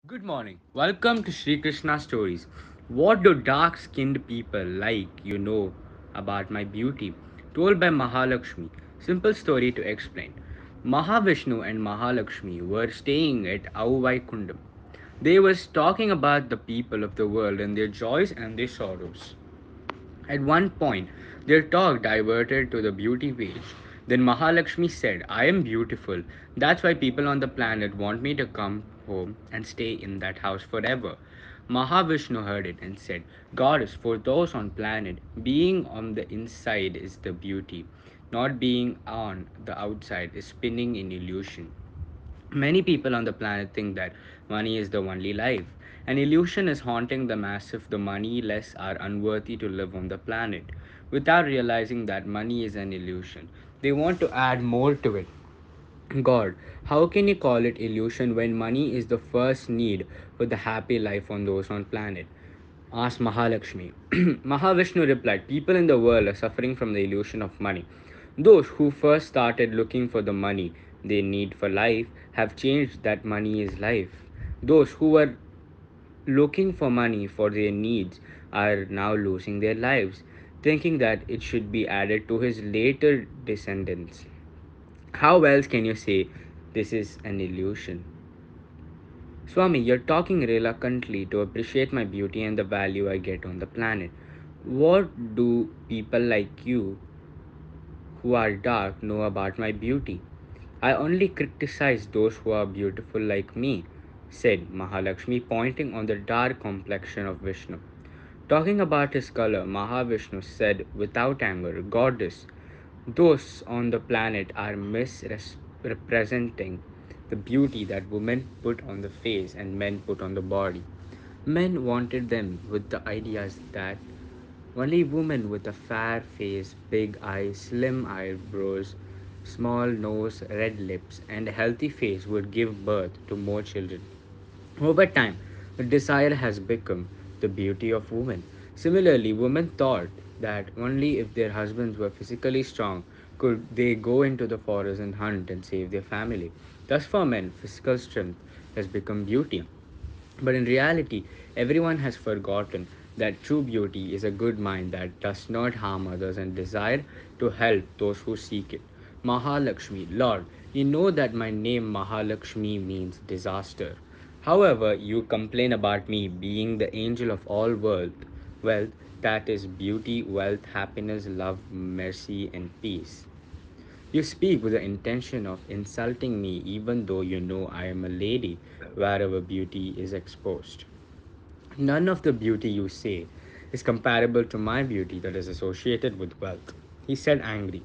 Good morning. Welcome to Sri Krishna Stories. What do dark skinned people like you know about my beauty? Told by Mahalakshmi. Simple story to explain. Mahavishnu and Mahalakshmi were staying at Auvai. They was talking about the people of the world and their joys and their sorrows. At one point, their talk diverted to the beauty page. Then Mahalakshmi said, I am beautiful. That's why people on the planet want me to come home and stay in that house forever. Mahavishnu heard it and said, Goddess, for those on planet, being on the inside is the beauty. Not being on the outside is spinning in illusion. Many people on the planet think that money is the only life. An illusion is haunting them as if the moneyless are unworthy to live on the planet. Without realizing that money is an illusion, they want to add more to it. God, how can you call it illusion when money is the first need for the happy life on those on planet? Asked Mahalakshmi. Mahavishnu replied, people in the world are suffering from the illusion of money. Those who first started looking for the money they need for life have changed that money is life. Those who were looking for money for their needs are now losing their lives, thinking that it should be added to his later descendants. How else can you say this is an illusion? Swami, you're talking reluctantly to appreciate my beauty and the value I get on the planet. What do people like you who are dark know about my beauty? I only criticize those who are beautiful like me, said Mahalakshmi, pointing on the dark complexion of Vishnu. Talking about his color, Mahavishnu said without anger, Goddess, those on the planet are misrepresenting the beauty that women put on the face and men put on the body. Men wanted them with the ideas that only women with a fair face, big eyes, slim eyebrows, small nose, red lips, and a healthy face would give birth to more children. Over time, the desire has become the beauty of women. Similarly, women thought that only if their husbands were physically strong could they go into the forest and hunt and save their family. Thus, for men, physical strength has become beauty. But in reality, everyone has forgotten that true beauty is a good mind that does not harm others and desire to help those who seek it. Mahalakshmi, Lord, you know that my name Mahalakshmi means disaster. However, you complain about me being the angel of all wealth, that is beauty, wealth, happiness, love, mercy, and peace. You speak with the intention of insulting me, even though you know I am a lady wherever beauty is exposed. None of the beauty you say is comparable to my beauty that is associated with wealth. He said, angry.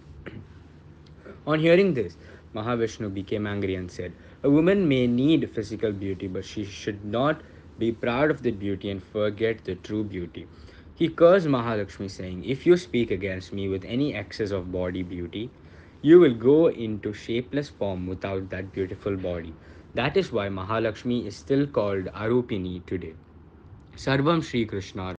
On hearing this, Mahavishnu became angry and said, a woman may need physical beauty, but she should not be proud of the beauty and forget the true beauty. He cursed Mahalakshmi, saying, if you speak against me with any excess of body beauty, you will go into shapeless form without that beautiful body. That is why Mahalakshmi is still called Arupini today. Sarvam Shri Krishna